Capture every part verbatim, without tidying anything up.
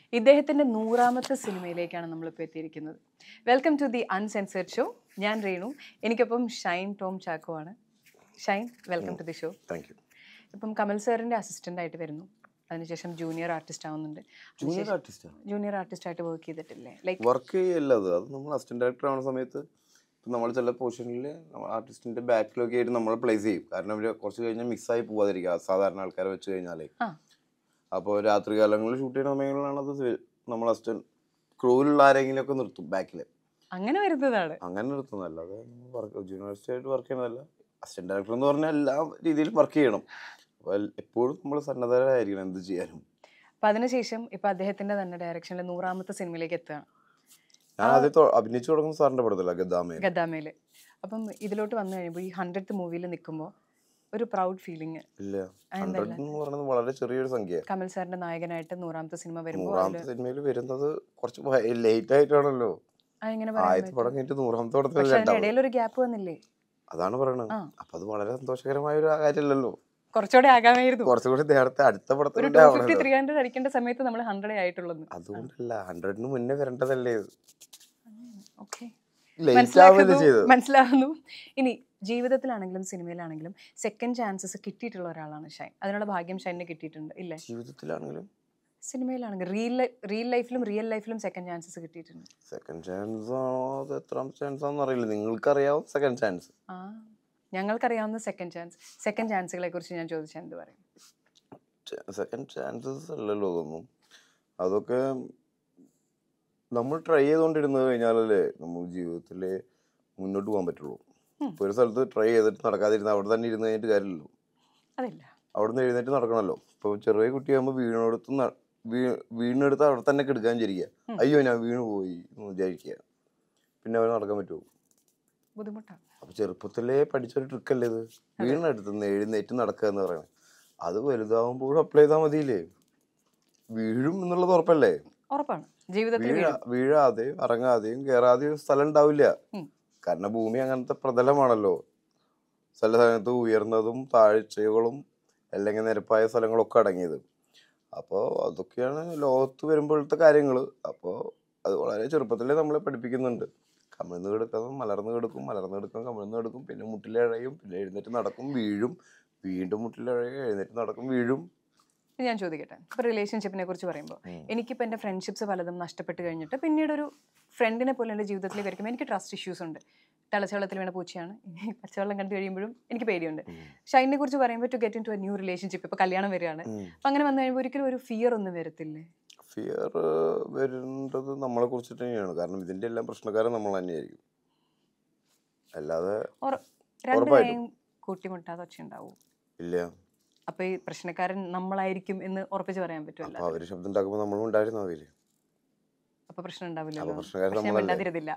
ഇദ്ദേഹത്തിന്റെ നൂറാമത്തെ സിനിമയിലേക്കാണ് നമ്മളിപ്പോൾ എത്തിയിരിക്കുന്നത്. Welcome to the uncensored show. ഞാൻ രേണു, എനിക്കൊപ്പം ഷൈൻ ടോം ചാക്കോ ആണ്. Shine, welcome to the show. Thank you. ഇപ്പം കമൽ സാറിന്റെ അസിസ്റ്റന്റ് ആയിട്ട് വരുന്നു, അതിനുശേഷം ജൂനിയർ ആർട്ടിസ്റ്റ് ആവുന്നുണ്ട്. ജൂനിയർ ആർട്ടിസ്റ്റ് ജൂനിയർ ആർട്ടിസ്റ്റ് ആയിട്ട് വർക്ക് ചെയ്തിട്ടില്ലേ? ലൈക്ക് വർക്ക് ചെയ്യല്ല, അത് അത് നമ്മൾ അസിസ്റ്റന്റ് ഡയറക്ടർ ആവുന്ന സമയത്ത് നമ്മൾ ചില പോർഷനിൽ ആർട്ടിസ്റ്റിന്റെ ബാക്കിലൊക്കെ ആയിട്ട് നമ്മൾ പ്ലേസ് ചെയ്യും. കാരണം അവർ കുറച്ച് കഴിഞ്ഞാൽ മിക്സായി പോവാതിരിക്കുക സാധാരണ ആൾക്കാരെ വെച്ച് കഴിഞ്ഞാലേ. അപ്പോൾ രാത്രി കാലങ്ങളിൽ ഷൂട്ട് ചെയ്യുന്ന സമയങ്ങളിലാണ് അത് നമ്മൾ അസിസ്റ്റന്റ് ക്രൂവിലുള്ള ആരെങ്കിലും ഒക്കെ നിർത്തും ബാക്കിൽ. അങ്ങനെ വരുന്നതാണ്. അങ്ങനെ നിർത്തുന്നതല്ല, അത് വർക്ക് ജൂനിയർ ആയിട്ട് വർക്ക് ചെയ്യുന്നതല്ല. അസിസ്റ്റന്റ് ഡയറക്ടർ എന്ന് പറഞ്ഞാൽ എല്ലാ രീതിയിലും വർക്ക് ചെയ്യണം. അപ്പോൾ എപ്പോഴും നമ്മൾ സന്നദ്ധരായിരിക്കണം എന്ത് ചെയ്യാനും. അപ്പം അതിനുശേഷം ഇപ്പം അദ്ദേഹത്തിന്റെ തന്നെ ഡയറക്ഷനിൽ നൂറാമത്തെ സിനിമയിലേക്ക് എത്തുകയാണ്. ഞാൻ ആദ്യം അഭിനയിച്ചു തുടങ്ങുന്ന സാറിന്റെ പടത്തില്ല, ഗദ്ദാമേൽ. ഗദ്ദാമേല്. അപ്പം ഇതിലോട്ട് വന്നു കഴിയുമ്പോൾ ഈ ഹൺഡ്രഡ് മൂവിയിൽ നിൽക്കുമ്പോൾ ഒരു പ്രൗഡ് ഫീലിംഗ് ഇല്ല. ഹൺഡ്രഡ് എന്ന് പറയുന്നത് വളരെ ചെറിയൊരു സംഖ്യ. കമൽ സാറിന്റെ നായകനായിട്ട് നൂറാമത്തെ സിനിമ വരുമ്പോൾ നൂറാമത്തെ സിനിമയിൽ വരുന്നത് കുറച്ച് ലേറ്റ് ആയിട്ടാണല്ലോ. ആദ്യത്തെ പടം കഴിഞ്ഞിട്ട് നൂറാമത്തെ പടത്തിൽ ഇടയിൽ ഒരു ഗ്യാപ്പ് വന്നില്ലേ? അതാണ് പറയണത്. അപ്പൊ അത് വളരെ സന്തോഷകരമായ ഒരു കാര്യമല്ലല്ലോ. കുറച്ചുകൂടെ ആകാമായിരുന്നു. കുറച്ചുകൂടി നേരത്തെ അടുത്ത പടത്തിൽ അടിക്കേണ്ട സമയത്ത് നമ്മൾ ഹൺഡ്രഡ് ആയിട്ടുള്ളത്. അതുകൊണ്ടല്ല, ഹൺഡ്രഡിന് മുന്നേ വരേണ്ടതല്ലേ. മനസ്സിലാവുന്നു. ഇനി ജീവിതത്തിലാണെങ്കിലും സിനിമയിലാണെങ്കിലും സെക്കൻഡ് ചാൻസസ് കിട്ടിയിട്ടുള്ള ഒരാളാണ് ഷൈൻ. അതിനുള്ള ഭാഗ്യം ഷൈനിന് കിട്ടിയിട്ടുണ്ട് ഇല്ലേ? ജീവിതത്തിലാണെങ്കിലും സിനിമയിലാണെങ്കിലും റിയൽ റിയൽ ലൈഫിലും റിയൽ ലൈഫിലും സെക്കൻഡ് ചാൻസസ് കിട്ടിയിട്ടുണ്ട്. സെക്കൻഡ് ചാൻസ് ആണോ അത് എത്രാമത്തെ ചാൻസ് ആണെന്ന് അറിയില്ല. നിങ്ങൾക്കറിയാവും സെക്കൻഡ് ചാൻസ്. ആ, ഞങ്ങൾക്കറിയാവുന്ന സെക്കൻഡ് ചാൻസ് സെക്കൻഡ് ചാൻസുകളെ കുറിച്ച് ഞാൻ ചോദിച്ചാൽ എന്ത് പറയും? സെക്കൻഡ് ചാൻസസ് അല്ലല്ലോ അതൊന്നും. അതൊക്കെ നമ്മൾ ട്രൈ ചെയ്തുകൊണ്ടിരുന്നത് കഴിഞ്ഞാലല്ലേ നമുക്ക് ജീവിതത്തിൽ മുന്നോട്ട് പോകാൻ പറ്റുള്ളൂ. ഇപ്പോൾ ഒരു സ്ഥലത്ത് ട്രൈ ചെയ്തിട്ട് നടക്കാതിരുന്ന അവിടെ തന്നെ ഇരുന്ന് കഴിഞ്ഞിട്ട് കാര്യമില്ലല്ലോ. അതില്ല, അവിടെ നിന്ന് എഴുന്നേറ്റ് നടക്കണമല്ലോ. ഇപ്പോൾ ചെറിയ കുട്ടിയാകുമ്പോൾ വീണെടുത്ത് വീണെടുത്ത് അവിടെ തന്നെ കിടക്കാൻ വിചാരിക്കുക. അയ്യോ ഞാൻ വീണ് പോയി എന്ന് വിചാരിക്കുക. പിന്നെ അവർ നടക്കാൻ പറ്റുമോ? ബുദ്ധിമുട്ടാണ്. അപ്പോൾ ചെറുപ്പത്തിലേ പഠിച്ചൊരു ട്രിക്കല്ലേ ഇത്, വീണെടുത്തുനിന്ന് എഴുന്നേറ്റ് നടക്കുക എന്ന് പറയുന്നത്. അത് വലുതാവുമ്പോഴും അപ്ലൈ ചെയ്താൽ മതിയില്ലേ. വീഴും എന്നുള്ളത് ഉറപ്പല്ലേ? ഉറപ്പാണ്. ജീവിതത്തിൽ വീഴാതെയും ഇറങ്ങാതെയും കയറാതെയും സ്ഥലം ഉണ്ടാവില്ല. കാരണം ഭൂമി അങ്ങനത്തെ പ്രതലമാണല്ലോ. ചില സ്ഥലത്ത് ഉയർന്നതും താഴ്ചകളും അല്ലെങ്കിൽ നിരപ്പായ സ്ഥലങ്ങളൊക്കെ അടങ്ങിയത്. അപ്പോൾ അതൊക്കെയാണ് ലോകത്ത് വരുമ്പോഴത്തെ കാര്യങ്ങൾ. അപ്പോൾ അത് വളരെ ചെറുപ്പത്തിലേ നമ്മളെ പഠിപ്പിക്കുന്നുണ്ട്. കമിഴ്ന്ന് കിടക്കും, മലർന്ന് കിടക്കും, മലർന്ന് കിടക്കും, കമിഴ്ന്ന് കിടക്കും, പിന്നെ മുട്ടിലഴയും, പിന്നെ എഴുന്നേറ്റ് നടക്കും, വീഴും, വീണ്ടും മുട്ടിലഴയും, എഴുന്നേറ്റ് നടക്കും, വീഴും. ഞാൻ ചോദിക്കട്ടെ, ഇപ്പോൾ റിലേഷൻഷിപ്പിനെ കുറിച്ച് പറയുമ്പോൾ എനിക്കിപ്പോൾ എൻ്റെ ഫ്രണ്ട്ഷിപ്സ് പലതും നഷ്ടപ്പെട്ട് കഴിഞ്ഞിട്ട് പിന്നീട് ഒരു ഫ്രണ്ടിനെ പോലെ എൻ്റെ ജീവിതത്തിലേക്ക് വരുമ്പോൾ എനിക്ക് ട്രസ്റ്റ് ഇഷ്യൂസ് ഉണ്ട്. തിളച്ചവെള്ളത്തിൽ വീണ പൂച്ചയാണ്. പച്ചവെള്ളം കണ്ടു കഴിയുമ്പോഴും എനിക്ക് പേടിയുണ്ട്. ഷൈനിനെ കുറിച്ച് പറയുമ്പോൾ to get into a new relationship, ഇപ്പോൾ കല്യാണം വരികയാണ്. അപ്പം അങ്ങനെ വന്നു കഴിയുമ്പോൾ ഒരിക്കലും ഒരു ഫിയർ ഒന്നും വരത്തില്ലേ? ഫിയർ വരുന്നത് നമ്മളെ കുറിച്ചിട്ട് തന്നെയാണ്. കാരണം ഇതിൻ്റെ എല്ലാം പ്രശ്നക്കാരൻ നമ്മൾ തന്നെയായിരിക്കും. അല്ലാതെ രണ്ടുപേരെയും കൂട്ടിമുട്ടാതെ ഒച്ച ഉണ്ടാവും ഇല്ല. അപ്പൊ ഈ പ്രശ്നക്കാരൻ നമ്മളായിരിക്കും എന്ന് ഉറപ്പിച്ച് പറയാൻ പറ്റുമല്ലോ. അവര് ശബ്ദം ഉണ്ടാക്കുമ്പോൾ നമ്മളും ഉണ്ടായിരുന്നു അതില്. അപ്പൊ പ്രശ്നം ഉണ്ടാവില്ല. ഉണ്ടാതിരുന്നില്ല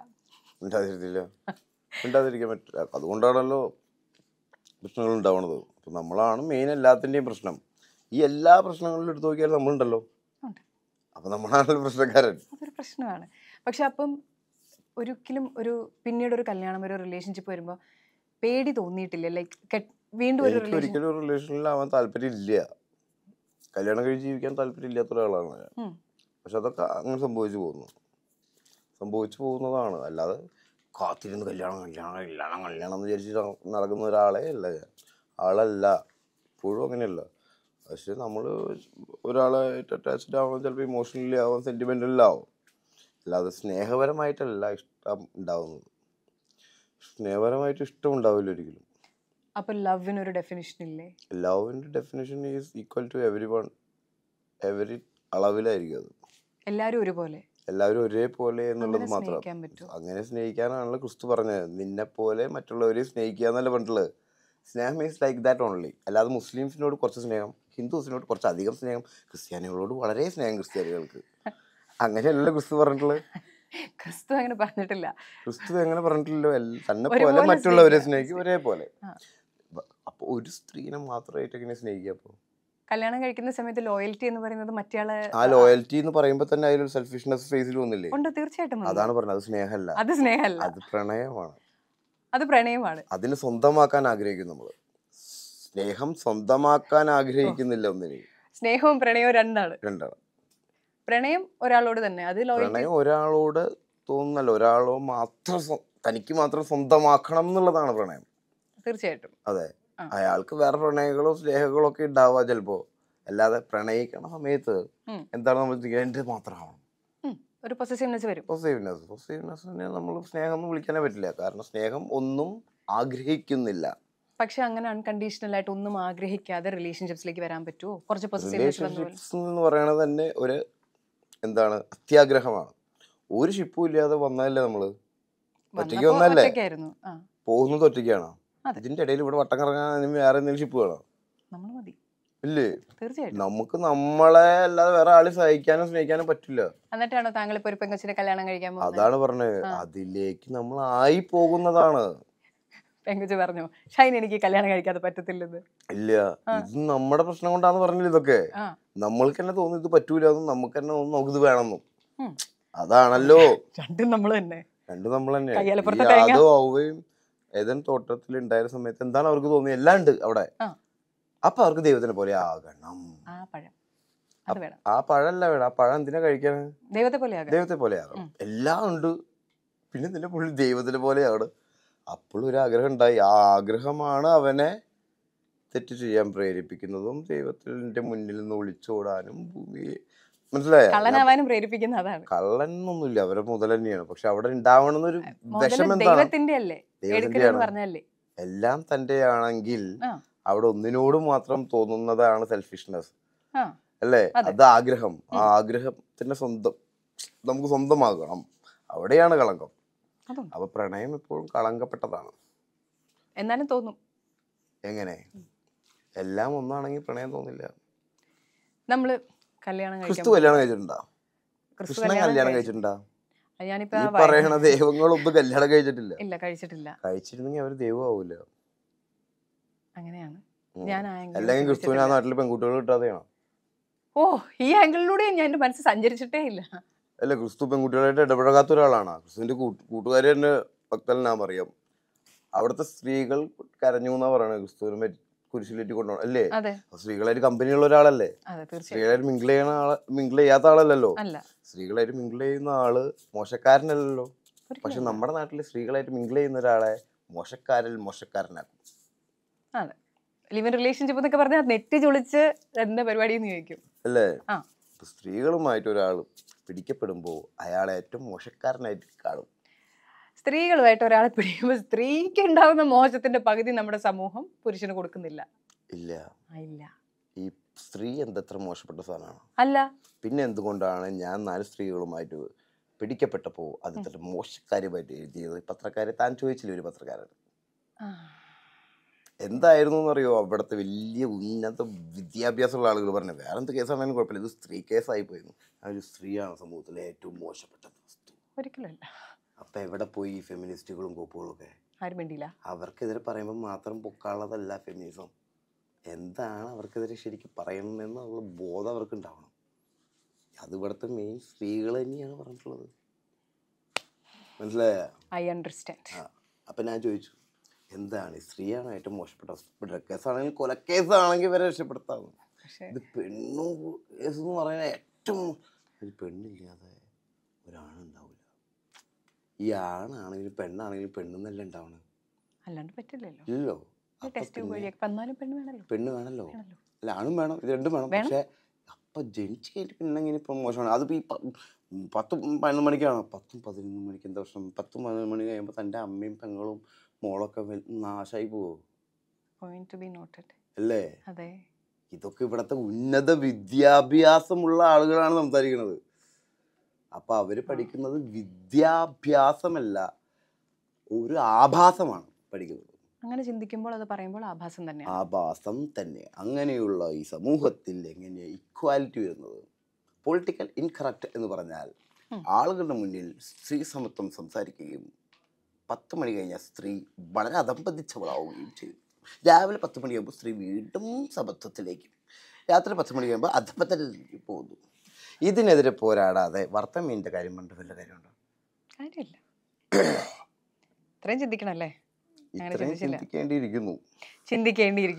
ഉണ്ടാതിരിക്കാൻ പറ്റില്ല. അതുകൊണ്ടാണല്ലോ പ്രശ്നങ്ങൾ ഉണ്ടാവണത്. അപ്പൊ നമ്മളാണ് മെയിൻ എല്ലാത്തിന്റെയും പ്രശ്നം. ഈ എല്ലാ പ്രശ്നങ്ങളിലും എടുത്തു നോക്കിയാൽ നമ്മളുണ്ടല്ലോ. അപ്പൊ നമ്മളാണല്ലോ പ്രശ്നക്കാരൻ. അതൊരു പ്രശ്നമാണ്. പക്ഷെ അപ്പം ഒരിക്കലും ഒരു പിന്നീട് ഒരു കല്യാണം ഒരു റിലേഷൻഷിപ്പ് വരുമ്പോ പേടി തോന്നിയിട്ടില്ല? ലൈക്ക് വീണ്ടും ഒരിക്കലും ഒരു റിലേഷനിലാവാൻ താല്പര്യം ഇല്ല. കല്യാണം കഴിച്ച് ജീവിക്കാൻ താല്പര്യം ഇല്ലാത്ത ഒരാളാണ് ഞാൻ. പക്ഷെ അതൊക്കെ അങ്ങനെ സംഭവിച്ചു പോകുന്നു സംഭവിച്ചു പോകുന്നതാണ്. അല്ലാതെ കാത്തിരുന്ന് കല്യാണം കല്യാണം കല്യാണം കല്യാണം എന്ന് വിചാരിച്ച് നടക്കുന്ന ഒരാളെ അല്ല ഞാൻ. ആളല്ല, ഇപ്പോഴും അങ്ങനെയല്ല. പക്ഷെ നമ്മൾ ഒരാളായിട്ട് അറ്റാച്ച്ഡ് ആവാൻ ചിലപ്പോൾ ഇമോഷണലി ആവാം, സെൻറ്റിമെൻ്റലാവും. അല്ലാതെ സ്നേഹപരമായിട്ടല്ല ഇഷ്ടം ഉണ്ടാവുന്നത്. സ്നേഹപരമായിട്ട് ഇഷ്ടം ഉണ്ടാവില്ല ഒരിക്കലും. അപ്പൊ ലവിന് ഒരു ഡെഫിനിഷൻ ഇല്ലേ? ലവിന്റെ definition is equal to everyone. Every അളവിലായിരിക്കും അത്. എല്ലാവരും ഒരുപോലെ, എല്ലാവരും ഒരേപോലെ എന്നുള്ളത് മാത്രം. അങ്ങനെ സ്നേഹിക്കാനാണല്ലോ ക്രിസ്തു പറഞ്ഞത്. നിന്നെ പോലെ മറ്റുള്ളവരെ സ്നേഹിക്കുക എന്നല്ല പറഞ്ഞിട്ടുള്ളത്. സ്നേഹം ഈസ് ലൈക്ക് ദാറ്റ് ഓൺലി. അല്ലാതെ മുസ്ലിംസിനോട് കുറച്ച് സ്നേഹം, ഹിന്ദുസിനോട് കുറച്ച് അധികം സ്നേഹം, ക്രിസ്ത്യാനികളോട് വളരെ സ്നേഹം ക്രിസ്ത്യാനികൾക്ക്. അങ്ങനെയല്ലോ ക്രിസ്തു പറഞ്ഞിട്ടുള്ളത്. ക്രിസ്തു അങ്ങനെ പറഞ്ഞിട്ടില്ല. ക്രിസ്തു എങ്ങനെ പറഞ്ഞിട്ടില്ലോ, തന്നെ പോലെ മറ്റുള്ളവരെ സ്നേഹിക്കും ഒരേപോലെ. അപ്പൊ ഒരു സ്ത്രീനെ മാത്രമായിട്ട് എങ്ങനെ സ്നേഹിക്കുക? അപ്പൊ കല്യാണം കഴിക്കുന്ന സമയത്ത് ലോയൽറ്റി എന്ന് പറയുന്നത് മറ്റേയാളെ, ആ ലോയൽറ്റി എന്ന് പറയുമ്പോൾ തന്നെ അതിലൊരു സെൽഫിഷ്നെസ് ഫേസിൽ വന്നില്ലേ? ഉണ്ട്, തീർച്ചയായിട്ടും. അതാണ് പറഞ്ഞത്, അത് സ്നേഹമല്ല, അത് സ്നേഹമല്ല, അത് പ്രണയമാണ്. അത് പ്രണയമാണ്. അതിന് സ്വന്തമാക്കാൻ ആഗ്രഹിക്കും നമ്മള്. സ്നേഹം സ്വന്തമാക്കാൻ ആഗ്രഹിക്കുന്നില്ല ഒന്നിനെ. സ്നേഹവും പ്രണയവും രണ്ടാണ്. രണ്ടാണ്. പ്രണയം ഒരാളോട് തന്നെ, അത് ലോയൽറ്റി. പ്രണയം ഒരാളോട് തോന്നുന്നല്ല, ഒരാളോ മാത്രം സ്വ- തനിക്ക് മാത്രം സ്വന്തമാക്കണം എന്നുള്ളതാണ് പ്രണയം. തീർച്ചയായിട്ടും. അതെ, ആ. അയാൾക്ക് വേറെ പ്രണയങ്ങളോ സ്നേഹങ്ങളോ ഒക്കെ ഉണ്ടാവുക ചിലപ്പോ. അല്ലാതെ പ്രണയിക്കണ സമയത്ത് ഉം. എന്താണ് നമ്മൾ ചെയ്യുക, എൻ്റെ മാത്രമാവണം. ഉം. ഒരു പൊസസീവ്നെസ് വരും. പൊസീവ്നെസ് പൊസീവ്നെസ്സിനെ നമ്മൾ സ്നേഹം എന്ന് വിളിക്കാനേ പറ്റില്ല. കാരണം സ്നേഹം ഒന്നും ആഗ്രഹിക്കുന്നില്ല. പക്ഷെ അങ്ങനെ അൺകണ്ടീഷണൽ ആയിട്ട് ഒന്നും ആഗ്രഹിക്കാതെ റിലേഷൻഷിപ്സിലേക്ക് വരാൻ പറ്റുമോ? കുറച്ച് പൊസസീവ്നെസ് വന്ന പോലെ. റിലേഷൻഷിപ്സ് എന്ന് പറയണത് തന്നെ ഒരു എന്താണ് അത്യാഗ്രഹമാണ്. ഒരു ഷിപ്പും ഇല്ലാതെ വന്നതല്ലേ നമ്മള്, ഒറ്റയ്ക്ക് വന്നപ്പോ വന്നല്ലേ, ഒറ്റയ്ക്കായിരുന്നു. ആ, പോകുന്നത് ഒറ്റയ്ക്കാണ്. അതെ. ഇതിന്റെ ഇടയിൽ ഇവിടെ വട്ടം കറങ്ങാൻ വേറെ എന്തെങ്കിലും ഷിപ്പ് വേണം? നമ്മൾ മതി. ഇല്ലേ? തീർച്ചയായിട്ടും. നമുക്ക് നമ്മളെ അല്ലാതെ വേറെ ആളെ സഹിക്കാനും സ്നേഹിക്കാനും പറ്റില്ല. എന്നിട്ടാണോ താങ്കൾ ഇപ്പൊ ഒരു പെങ്കൊച്ചിനെ കല്യാണം കഴിക്കാൻ പോകുന്നത്? അതാണ് പറഞ്ഞത്, അതിലേക്ക് നമ്മൾ ആയി പോകുന്നതാണ്. പെങ്കൊച്ച് പറഞ്ഞു, ഷൈൻ എനിക്ക് കല്യാണം കഴിക്കാതെ പറ്റത്തില്ലെന്ന്. ഇല്ല, ഇത് നമ്മുടെ പ്രശ്നം കൊണ്ടാന്ന് പറഞ്ഞില്ല. ഇതൊക്കെ ആ, നമ്മൾക്ക് തന്നെ തോന്നി ഇത് പറ്റൂല എന്നും നമുക്ക് തന്നെ തോന്നുന്നു നമുക്കിത് വേണമെന്നും. ഉം. അതാണല്ലോ രണ്ടും നമ്മൾ തന്നെ. രണ്ടും നമ്മൾ തന്നെ. കയ്യാലപ്പുറത്തെ ഈ തേങ്ങ. ആദവും ഹവ്വയും ഏദൻ തോട്ടത്തിൽ ഉണ്ടായ സമയത്ത് എന്താണ് അവർക്ക് തോന്നിയത്? എല്ലാം ഉണ്ട് അവിടെ. ആ. അപ്പൊ അവർക്ക് ദൈവത്തിനെ പോലെ ആകണം. ആ പഴം അത് വേണം. ആ പഴമല്ല വേണം, ആ പഴം എന്തിനാ കഴിക്കാൻ? ദൈവത്തെ പോലെ ആകാം. ദൈവത്തെ പോലെ ആകണം. എല്ലാം ഉണ്ട്, പിന്നെ ഇതിന്റെ പുള്ളി ദൈവത്തിനെ പോലെയാണ്. അപ്പോഴും ഒരു ആഗ്രഹം ഉണ്ടായി. ആ ആഗ്രഹമാണ് അവനെ തെറ്റ് ചെയ്യാൻ പ്രേരിപ്പിക്കുന്നതും ദൈവത്തിന്റെ മുന്നിൽ നിന്ന് ഒളിച്ചോടാനും ഭൂമിയെ, മനസ്സിലായ? കള്ളനാവാനും പ്രേരിപ്പിക്കുന്ന അതാണ്. കള്ളനൊന്നുമില്ല, അവരെ മുതൽ തന്നെയാണ്. പക്ഷെ അവിടെ ഉണ്ടാവണമെന്നൊരു വിഷം മുതല് എന്താണ്? ദൈവത്തിന്റെ അല്ലേ, എടുക്കലെന്ന് ദൈവത്തിന്റെയാണ്. പറഞ്ഞല്ലേ. എല്ലാം തന്റെ ആണെങ്കിൽ ആ, അവിടെ ഒന്നിനോട് മാത്രം തോന്നുന്നതാണ് സെൽഫിഷ്നെസ്, ആ, അല്ലേ? അതെ. അത് ആഗ്രഹം. ആ ആഗ്രഹത്തിന്റെ സ്വന്തം നമുക്ക് സ്വന്തമാകണം. അവിടെയാണ് കളങ്കം. അതും അപ്പൊ പ്രണയം എപ്പോഴും കളങ്കപ്പെട്ടതാണ്. എന്നാലും തോന്നും. എങ്ങനെ? എല്ലാം ഒന്നാണെങ്കിൽ പ്രണയം തോന്നില്ല. നമ്മള് കല്യാണം ക്രിസ്തു കഴിക്കാൻ കല്യാണം കഴിച്ചിട്ടുണ്ടോ? ക്രിസ്തു കൃഷ്ണൻ കല്യാണം കല്യാണം കഴിച്ചു. കഴിച്ചിട്ടുണ്ടോ? അത് ഞാനിപ്പോ ഈ ആ വയ- പറയണ ദൈവങ്ങളൊന്നും കല്യാണം കഴിച്ചിട്ടില്ല. ഇല്ല, കഴിച്ചിട്ടില്ല. കഴിച്ചിരുന്നെങ്കിൽ അവര് ദൈവമാവൂല. അങ്ങനെയാണ് ഉം. ഞാൻ ആ angle അല്ലെങ്കിൽ ക്രിസ്തുവിന് ആ ചിന്തിച്ചിട്ടില്ല. നാട്ടിൽ പെൺകുട്ടികൾ കിട്ടാതെയാണോ? ഓ, ഈ ആംഗിളിലൂടെ ഞാൻ എന്റെ മനസ്സ് സഞ്ചരിച്ചിട്ടേ ഇല്ല. അല്ല, ക്രിസ്തു പെൺകുട്ടികളായിട്ട് ഇടപഴകാത്ത ഒരാളാണ്. ക്രിസ്തുവിന്റെ കൂട്ടുകാരി തന്നെ ഭക്തനാ മറിയം. അവിടുത്തെ സ്ത്രീകൾ കരഞ്ഞു എന്നാ പറയണത് ക്രിസ്തുവിനെ കുരിശിലേറ്റി കൊണ്ടുപോകണം, അല്ലേ? അതെ, സ്ത്രീകളായിട്ട് കമ്പനിയുള്ള ഒരാളല്ലേ? അതെ, തീർച്ചയായും. സ്ത്രീകളായിട്ട് മിങ്കിൾ ചെയ്യണ ആള്, മിങ്കിൾ ചെയ്യാത്ത ആളല്ലല്ലോ. അല്ല, സ്ത്രീകളായിട്ട് മിങ്കിൾ ചെയ്യുന്ന ആള് മോശക്കാരനല്ലല്ലോ. പക്ഷെ ഒരിക്കലും നമ്മുടെ നാട്ടില് സ്ത്രീകളായിട്ട് മിങ്കിൾ ചെയ്യുന്ന ഒരാളെ മോശക്കാരിൽ മോശക്കാരനാക്കും. അതെ. ലിവ് ഇൻ റിലേഷൻഷിപ്പ് എന്നൊക്കെ പറഞ്ഞാൽ നെറ്റ് ചൊളിച്ച് എന്താ പരിപാടി എന്ന് ചോദിക്കും. അല്ലേ? ആ, ഇപ്പൊ സ്ത്രീകളുമായിട്ട് ഒരാൾ പിടിക്കപ്പെടുമ്പോൾ അയാളെ ഏറ്റവും മോശക്കാരനായിട്ട് കാണും. സ്ത്രീകളുമായിട്ട് ഒരാളെ പിടിക്കുമ്പോൾ സ്ത്രീക്ക് ഉണ്ടാവുന്ന മോശത്തിന്റെ പകുതി നമ്മുടെ സമൂഹം പുരുഷന് കൊടുക്കുന്നില്ല. ഇല്ല, ആ, ഇല്ല. ഈ സ്ത്രീ എന്തത്ര മോശപ്പെട്ട സാധനമാണ്. അല്ല, പിന്നെ എന്തുകൊണ്ടാണ് ഞാൻ നാല് സ്ത്രീകളുമായിട്ട് പിടിക്കപ്പെട്ടപ്പോൾ അത് ഇത്ര മോശക്കാര്യമായിട്ട് എഴുതിയത്? പത്രക്കാരെ താൻ ചോദിച്ചില്ലേ? ഒരു പത്രക്കാരൻ ആ, എന്തായിരുന്നു എന്നറിയോ? അവിടുത്തെ വലിയ ഉന്നത വിദ്യാഭ്യാസമുള്ള ആളുകൾ പറഞ്ഞു വേറെ എന്ത് കേസാണെങ്കിലും കുഴപ്പമില്ല, ഇത് സ്ത്രീ കേസായി പോയിരുന്നു. ആ ഒരു സ്ത്രീയാണ് സമൂഹത്തിലെ ഏറ്റവും മോശപ്പെട്ട വസ്തു. ഒരിക്കലും അല്ല. അപ്പൊ എവിടെ പോയി ഈ ഫെമിനിസ്റ്റുകളും കോപ്പുകളും ഒക്കെ? ആരും വേണ്ടിയില്ല. അവർക്കെതിരെ പറയുമ്പോൾ മാത്രം പൊക്കാനുള്ളതല്ല ഫെമിനിസം. എന്താണ് അവർക്കെതിരെ ശരിക്കും പറയണമെന്നുള്ള ബോധം അവർക്ക് ഉണ്ടാവണം. അത് ഇവിടുത്തെ മെയിൻ സ്ത്രീകൾ തന്നെയാണ് പറഞ്ഞിട്ടുള്ളത്, മനസ്സിലായ? I understand. ആ, അപ്പൊ ഞാൻ ചോദിച്ചു എന്താണ് സ്ത്രീയാണ് ഏറ്റവും മോശപ്പെട്ട വസ്തു? ഡ്രക്കേസാണെങ്കിൽ കൊലക്കേസാണെങ്കിൽ വരെ രക്ഷപ്പെടുത്താവും. പക്ഷേ ഇത് പെണ്ണു കേസ് എന്ന് പറയുന്നത് ഏറ്റവും, ഒരു പെണ്ണില്ലാതെ ഒരാണുണ്ടാവില്ല. ഈ ആണാണെങ്കിലും പെണ്ണാണെങ്കിലും പെണ്ണെന്നല്ല ഉണ്ടാവണം, അല്ലാണ്ട് പറ്റില്ലല്ലോ. ഇല്ലല്ലോ. ടെസ്റ്റ് വഴിയൊക്കെ വന്നാലും പെണ്ണ് വേണമല്ലോ. പെണ്ണ് വേണമല്ലോ, വേണമല്ലോ. അല്ല ആണും വേണം, ഇത് രണ്ടും വേണം. വേണം. പക്ഷെ അപ്പൊ ജനിച്ച് കഴിഞ്ഞിട്ട് പെണ്ണെങ്ങനെ ഇപ്പം മോശമാണ്? അതിപ്പോ ഈ പ- പത്തും പതിനൊന്ന് മണിക്കാണ്, പത്തും പതിനൊന്ന് മണിക്ക് എന്താ പ്രശ്നം? പത്തും പതിനൊന്ന് മണി കഴിയുമ്പോൾ തൻ്റെ അമ്മയും പെങ്ങളും മോളൊക്കെ വൽ- നാശമായി പോവോ? Point to be noted. അല്ലേ? അതെ. ഇതൊക്കെ ഇവിടുത്തെ ഉന്നത വിദ്യാഭ്യാസമുള്ള ആളുകളാണ് സംസാരിക്കുന്നത്. അപ്പൊ അവര് പഠിക്കുന്നത് വിദ്യാഭ്യാസമല്ല, ഒരു ആഭാസമാണ് പഠിക്കുന്നത്. അങ്ങനെ ചിന്തിക്കുമ്പോൾ അത് പറയുമ്പോൾ ആഭാസം തന്നെയാണ്. ആഭാസം തന്നെ. അങ്ങനെയുള്ള ഈ സമൂഹത്തിൽ എങ്ങനെയാ ഇക്വാലിറ്റി വരുന്നത്? പൊളിറ്റിക്കൽ ഇൻകറക്റ്റ് എന്ന് പറഞ്ഞാൽ ആളുകളുടെ മുന്നിൽ സ്ത്രീ സമത്വം സംസാരിക്കുകയും പത്ത് മണി കഴിഞ്ഞാൽ സ്ത്രീ വളരെ അധംപതിച്ചവളാവുകയും ചെയ്തു. രാവിലെ പത്ത് മണിയാകുമ്പോൾ സ്ത്രീ വീണ്ടും സമത്വത്തിലേക്ക്, രാത്രി പത്ത് മണി കഴിയുമ്പോൾ അധപതത്തിലേക്ക് പോകുന്നു. ഇതിനെതിരെ പോരാടാതെ വർത്തമീൻ്റെ കാര്യം കണ്ട് വല്ല കാര്യമുണ്ടോ? കാര്യമില്ല. ഇത്രയും ചിന്തിക്കണല്ലേ? ഇത്രയും ചിന്തിക്കേണ്ടിയിരിക്കുന്നു. ചിന്തിക്കേണ്ടിയിരിക്കുന്നു.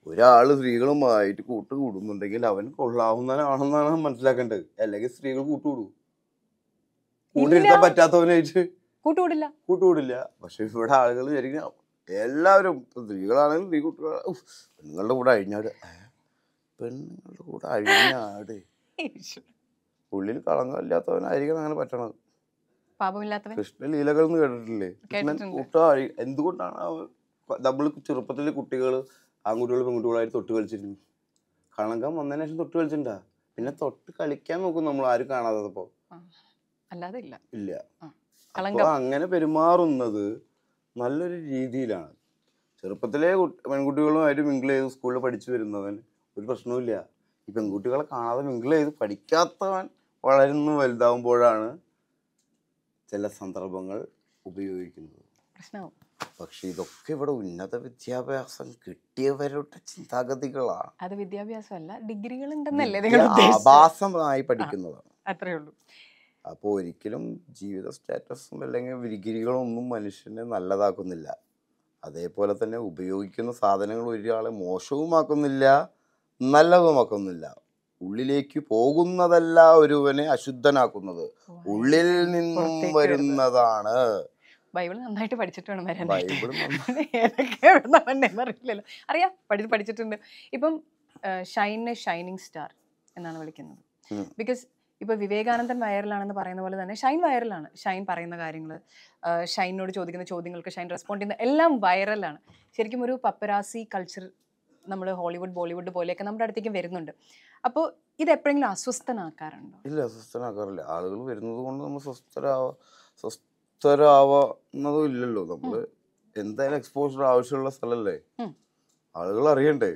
ഒരാള് സ്ത്രീകളുമായിട്ട് കൂട്ട് കൂടുന്നുണ്ടെങ്കിൽ അവൻ കൊള്ളാവുന്നവനാണെന്നാണ് മനസ്സിലാക്കേണ്ടത്. അല്ലെങ്കിൽ സ്ത്രീകൾ കൂട്ടുകൂടൂ? കൂട്ടിരുത്താൻ പറ്റാത്തവനായിട്ട് കൂട്ടുകൂടില്ല കൂട്ടുകൂടില്ല. പക്ഷെ ഇവിടെ ആളുകൾ ശരിക്കും എല്ലാവരും സ്ത്രീകളാണെങ്കിലും സ്ത്രീ കുട്ടികൾ പെണ്ണുങ്ങളുടെ കൂടെ അഴിഞ്ഞാട് പെണ്ണുങ്ങളുടെ കൂടെ അഴിഞ്ഞാട് ഉള്ളിൽ കളങ്കമില്ലാത്തവനായിരിക്കണം അങ്ങനെ പറ്റണത്. പാപമില്ലാത്തവൻ കൃഷ്ണ ലീലകൾ എന്ന് കേട്ടിട്ടില്ലേ? കൃഷ്ണൻ കൂട്ട അഴി എന്തുകൊണ്ടാണ് അവൻ നമ്മൾ ചെറുപ്പത്തിൽ കുട്ടികൾ ആൺകുട്ടികൾ പെൺകുട്ടികളായിട്ട് തൊട്ട് കളിച്ചിരുന്നു? കളങ്കം വന്നതിന് ശേഷം തൊട്ട് കളിച്ചിട്ടുണ്ടാ? പിന്നെ തൊട്ട് കളിക്കാൻ നോക്കും നമ്മൾ ആരും കാണാത്തപ്പോ. അല്ലാതെ ഇല്ല ഇല്ല. അപ്പൊ അങ്ങനെ പെരുമാറുന്നത് നല്ലൊരു രീതിയിലാണ്. ചെറുപ്പത്തിലെ പെൺകുട്ടികളുമായിട്ട് മിങ്കിൾ ചെയ്ത് സ്കൂളിൽ പഠിച്ചു വരുന്നവൻ ഒരു പ്രശ്നവുമില്ല. ഈ പെൺകുട്ടികളെ കാണാതെ മിങ്കിൾ ചെയ്ത് പഠിക്കാത്തവൻ വളരുന്നു വലുതാവുമ്പോഴാണ് ചില സന്ദർഭങ്ങൾ ഉപയോഗിക്കുന്നത്. പ്രശ്നമാവും. പക്ഷെ ഇതൊക്കെ ഇവിടെ ഉന്നത വിദ്യാഭ്യാസം കിട്ടിയവരുടെ ചിന്താഗതികളാണ്. അത് വിദ്യാഭ്യാസമല്ല, ഡിഗ്രികൾ ഉണ്ടെന്നല്ലേ ആഭാസമായി പഠിക്കുന്നതാണ്. അത്രേ ഉള്ളൂ. അപ്പോൾ ഒരിക്കലും ജീവിത സ്റ്റാറ്റസും അല്ലെങ്കിൽ ഡിഗ്രികളൊന്നും മനുഷ്യനെ നല്ലതാക്കുന്നില്ല. അതേപോലെ തന്നെ ഉപയോഗിക്കുന്ന സാധനങ്ങൾ ഒരാളെ മോശവുമാക്കുന്നില്ല, നല്ലതുമാക്കുന്നില്ല. ഉള്ളിലേക്ക് പോകുന്നതല്ല ഒരുവനെ അശുദ്ധനാക്കുന്നത്, ഉള്ളിൽ നിന്നും വരുന്നതാണ്. ബൈബിൾ നന്നായിട്ട് പഠിച്ചിട്ട് വേണം വരാൻ. ബൈബിൾ അറിയില്ലല്ലോ, അറിയാം, പഠി പഠിച്ചിട്ടുണ്ട്. ഇപ്പം ഷൈനെ ഷൈനിങ് സ്റ്റാർ എന്നാണ് വിളിക്കുന്നത്. ബിക്കോസ് ഇപ്പോൾ വിവേകാനന്ദൻ വൈറലാണെന്ന് പറയുന്ന പോലെ തന്നെ ഷൈൻ വൈറലാണ്. ഷൈൻ പറയുന്ന കാര്യങ്ങൾ, ഷൈനോട് ചോദിക്കുന്ന ചോദ്യങ്ങൾക്ക് ഷൈൻ റെസ്പോണ്ട് ചെയ്യുന്ന എല്ലാം വൈറലാണ്. ശരിക്കും ഒരു പപ്പരാസി കൾച്ചർ നമ്മൾ ഹോളിവുഡ് ബോളിവുഡ് പോലെയൊക്കെ നമ്മുടെ അടുത്തേക്ക് വരുന്നുണ്ട്. അപ്പോൾ ഇത് എപ്പോഴെങ്കിലും അസ്വസ്ഥനാക്കാറുണ്ടോ? ഇല്ല, അസ്വസ്ഥനാക്കാറില്ല. ആളുകൾ വരുന്നത് കൊണ്ട് നമ്മൾ സ്വസ്ഥരാവ സ്വസ്ഥരാവുന്നതും ഇല്ലല്ലോ. നമ്മൾ എന്തായാലും എക്സ്പോഷർ ആവശ്യമുള്ള സ്ഥലമല്ലേ, ആളുകൾ അറിയണ്ടേ?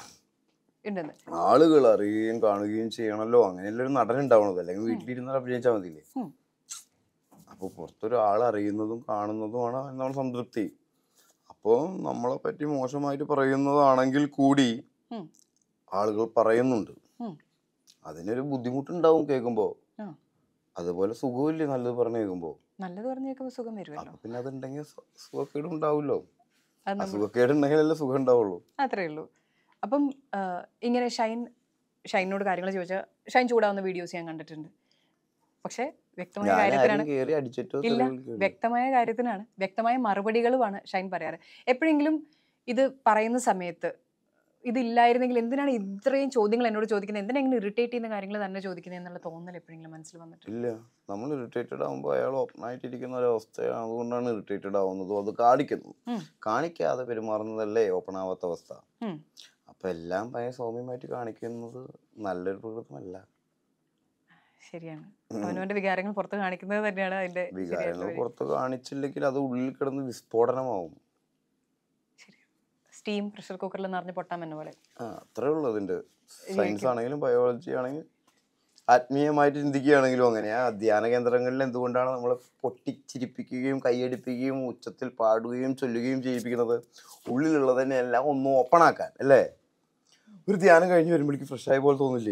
ആളുകൾ അറിയുകയും കാണുകയും ചെയ്യണമല്ലോ. അങ്ങനെയല്ല ഒരു നടൻ ഉണ്ടാവണത്. അല്ലെങ്കിൽ വീട്ടിലിരുന്നാൽ അഭിനയിച്ചാൽ മതിയില്ലേ? അപ്പോൾ പുറത്തൊരാൾ അറിയുന്നതും കാണുന്നതുമാണ് നമ്മൾ സംതൃപ്തി. അപ്പോൾ നമ്മളെ പറ്റി മോശമായിട്ട് പറയുന്നതാണെങ്കിൽ കൂടി ആളുകൾ പറയുന്നുണ്ട്. അതിനൊരു ബുദ്ധിമുട്ടുണ്ടാവും കേൾക്കുമ്പോൾ. അതുപോലെ സുഖമില്ലേ നല്ലത് പറഞ്ഞു കേൾക്കുമ്പോൾ? നല്ലത് പറഞ്ഞു കേൾക്കുമ്പോൾ സുഖം വരുമല്ലോ. പിന്നെ അതുണ്ടെങ്കിൽ സുഖക്കേട് ഉണ്ടാവില്ലോ. സുഖക്കേടുണ്ടെങ്കിലല്ലേ സുഖം ഉണ്ടാവുള്ളൂ. അത്രേ ഉള്ളൂ. അപ്പം ഇങ്ങനെ ഷൈൻ ഷൈനോട് കാര്യങ്ങൾ ചോദിച്ചാൽ ഷൈൻ ചൂടാവുന്ന വീഡിയോസ് ഞാൻ കണ്ടിട്ടുണ്ട്. പക്ഷെ വ്യക്തമായ കാര്യത്തിനാണ് ഇല്ല വ്യക്തമായ കാര്യത്തിനാണ് വ്യക്തമായ മറുപടികളുമാണ് ഷൈൻ പറയാറ്. എപ്പോഴെങ്കിലും ഇത് പറയുന്ന സമയത്ത് ഇതില്ലായിരുന്നെങ്കിൽ എന്തിനാണ് ഇത്രയും ചോദ്യങ്ങൾ എന്നോട് ചോദിക്കുന്നത്, എന്തിനാ ഇങ്ങനെ ഇറിറ്റേറ്റ് ചെയ്യുന്ന കാര്യങ്ങൾ തന്നെ ചോദിക്കുന്നത് എന്നുള്ള തോന്നൽ എപ്പോഴെങ്കിലും മനസ്സിൽ വന്നിട്ടില്ല? ഇല്ല, നമ്മൾ ഇറിറ്റേറ്റഡ് ആകുമ്പോൾ അയാൾ ഓപ്പൺ ആയിട്ടിരിക്കുന്ന ഒരവസ്ഥയാണ്, അതുകൊണ്ടാണ് ഇറിറ്റേറ്റഡ് ആവുന്നതും അത് കാണിക്കുന്നു. കാണിക്കാതെ പെരുമാറുന്നതല്ലേ ഓപ്പൺ ആവാത്ത അവസ്ഥ. അപ്പൊ എല്ലാം ഭയ സൗമ്യമായിട്ട് കാണിക്കുന്നത് നല്ലൊരു പ്രകൃതമല്ല. ശരിയാണ്. അവനവന്റെ വികാരങ്ങൾ പുറത്ത് കാണിക്കുന്നത് തന്നെയാണ് അതിന്റെ വികാരങ്ങൾ പുറത്ത് കാണിച്ചില്ലെങ്കിൽ അത് ഉള്ളിൽ കിടന്ന് വിസ്ഫോടനമാവും. സ്റ്റീം പ്രഷർ കുക്കറിൽ നിറഞ്ഞ് പൊട്ടാമെന്ന പോലെ. ആ അത്രേ ഉള്ളൂ. അതിന്റെ സയൻസ് ആണെങ്കിലും ബയോളജി ആണെങ്കിലും ആത്മീയമായിട്ട് ചിന്തിക്കുകയാണെങ്കിലും അങ്ങനെയാ. ധ്യാന കേന്ദ്രങ്ങളിൽ എന്തുകൊണ്ടാണ് നമ്മളെ പൊട്ടിച്ചിരിപ്പിക്കുകയും കൈയടിപ്പിക്കുകയും ഉച്ചത്തിൽ പാടുകയും ചൊല്ലുകയും ചെയ്യിപ്പിക്കുന്നത്? ഉള്ളിലുള്ളതിനെ എല്ലാം ഒന്ന് ഓപ്പൺ ആക്കാൻ അല്ലേ? ഒരു ധ്യാനം കഴിഞ്ഞ് വരുമ്പോഴേക്കും ഫ്രഷ് ആയ പോലെ തോന്നില്ലേ?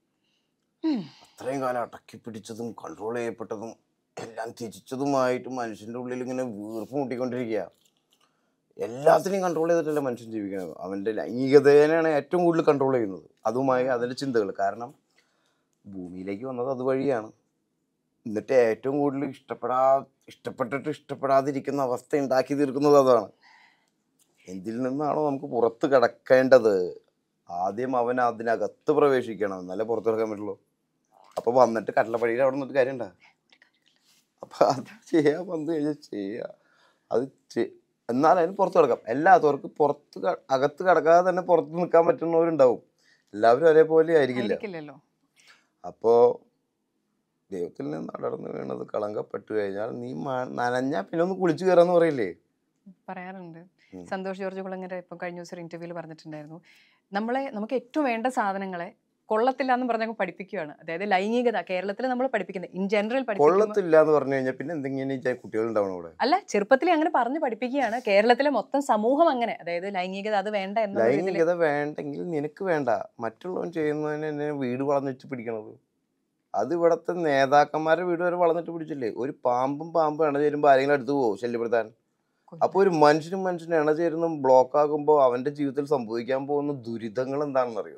അത്രയും കാലം അടക്കി പിടിച്ചതും കൺട്രോൾ ചെയ്യപ്പെട്ടതും എല്ലാം തിരിച്ചതുമായിട്ട് മനുഷ്യൻ്റെ ഉള്ളിൽ ഇങ്ങനെ വീർപ്പ് മുട്ടിക്കൊണ്ടിരിക്കുക. എല്ലാത്തിനെയും കൺട്രോൾ ചെയ്തിട്ടല്ല മനുഷ്യൻ ജീവിക്കുന്നത്. അവൻ്റെ ലൈംഗികതേനാണ് ഏറ്റവും കൂടുതൽ കൺട്രോൾ ചെയ്യുന്നത്, അതുമായി അതിൻ്റെ ചിന്തകൾ. കാരണം ഭൂമിയിലേക്ക് വന്നത് അതുവഴിയാണ്. എന്നിട്ട് ഏറ്റവും കൂടുതൽ ഇഷ്ടപ്പെടാ ഇഷ്ടപ്പെട്ടിട്ട് ഇഷ്ടപ്പെടാതിരിക്കുന്ന അവസ്ഥ ഉണ്ടാക്കി തീർക്കുന്നത് അതാണ്. എന്തിൽ നിന്നാണോ നമുക്ക് പുറത്ത് കിടക്കേണ്ടത്, ആദ്യം അവൻ അതിനകത്ത് പ്രവേശിക്കണം, എന്നാലേ പുറത്ത് കിടക്കാൻ പറ്റുള്ളൂ. അപ്പൊ വന്നിട്ട് കടലപ്പടിയിൽ അവിടെ നിന്നിട്ട് കാര്യമുണ്ടാ? അപ്പൊ അത് ചെയ്യാൻ വന്നു കഴിഞ്ഞാൽ ചെയ്യുക, അത് എന്നാൽ അതിന് പുറത്ത് കിടക്കാം. എല്ലാത്തവർക്ക് പുറത്ത് അകത്ത് കിടക്കാതെ തന്നെ പുറത്ത് നിൽക്കാൻ പറ്റുന്നവരുണ്ടാവും. എല്ലാവരും ഒരേപോലെ ആയിരിക്കില്ലല്ലോ. അപ്പോൾ ദൈവത്തിൽ നിന്ന് അടർന്നു വീണത് കളങ്കപ്പെട്ടു കഴിഞ്ഞാൽ നീ നനഞ്ഞാ പിന്നെ ഒന്ന് കുളിച്ചു കയറാന്ന് പറയില്ലേ? പറയാറുണ്ട്. സന്തോഷ് ജോർജ് കുളങ്ങര ഇപ്പം കഴിഞ്ഞ ദിവസം ഒരു ഇന്റർവ്യൂവിൽ പറഞ്ഞിട്ടുണ്ടായിരുന്നു, നമ്മളെ നമുക്ക് ഏറ്റവും വേണ്ട സാധനങ്ങളെ കൊള്ളത്തില്ല എന്ന് പറഞ്ഞാൽ പഠിപ്പിക്കുകയാണ്. അതായത് ലൈംഗികത കേരളത്തിൽ നമ്മൾ പഠിപ്പിക്കുന്നത് ഇൻ ജനറൽ കൊള്ളത്തില്ല എന്ന് പറഞ്ഞു കഴിഞ്ഞാൽ പിന്നെ എന്തെങ്കിലും കുട്ടികൾ ഉണ്ടാവണം ഇവിടെ. അല്ല, ചെറുപ്പത്തിൽ അങ്ങനെ പറഞ്ഞ് പഠിപ്പിക്കുകയാണ് കേരളത്തിലെ മൊത്തം സമൂഹം അങ്ങനെ. അതായത് ലൈംഗികത അത് വേണ്ട എന്ന ലൈംഗികത വേണ്ടെങ്കിൽ നിനക്ക് വേണ്ട, മറ്റുള്ളവൻ ചെയ്യുന്നതിന് എന്നെ വീട് വളർന്നിട്ട് പിടിക്കണത്. അത് ഇവിടത്തെ നേതാക്കന്മാരുടെ വീട് വരെ വളർന്നിട്ട് പിടിച്ചില്ലേ? ഒരു പാമ്പും പാമ്പ് ഇണ ചേരുമ്പോൾ ആരെങ്കിലും അടുത്ത് പോകും ശല്യപ്പെടുത്താൻ? അപ്പൊ ഒരു മനുഷ്യനും മനുഷ്യനും ഇണചേരുന്ന ബ്ലോക്ക് ആകുമ്പോൾ അവന്റെ ജീവിതത്തിൽ സംഭവിക്കാൻ പോകുന്ന ദുരിതങ്ങൾ എന്താണെന്ന് അറിയോ?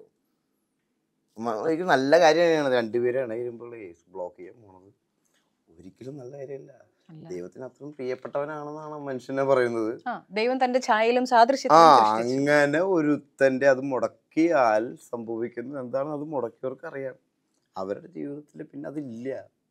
എനിക്ക് നല്ല കാര്യം തന്നെയാണ് രണ്ടുപേരും ഇണചേരുമ്പോൾ ബ്ലോക്ക് ചെയ്യാൻ പോണത്. ഒരിക്കലും നല്ല കാര്യമല്ല. ദൈവത്തിന് അത്രയും പ്രിയപ്പെട്ടവനാണെന്നാണ് മനുഷ്യനെ പറയുന്നത്. ദൈവം തന്റെ ഛായയിലും ആ സാദൃശ്യത്തിലും അങ്ങനെ ഒരുത്തന്റെ അത് മുടക്കിയാൽ സംഭവിക്കുന്നത് എന്താണ് അത് മുടക്കിയവർക്ക് അറിയാം. അവരുടെ ജീവിതത്തിൽ പിന്നെ അതില്ല.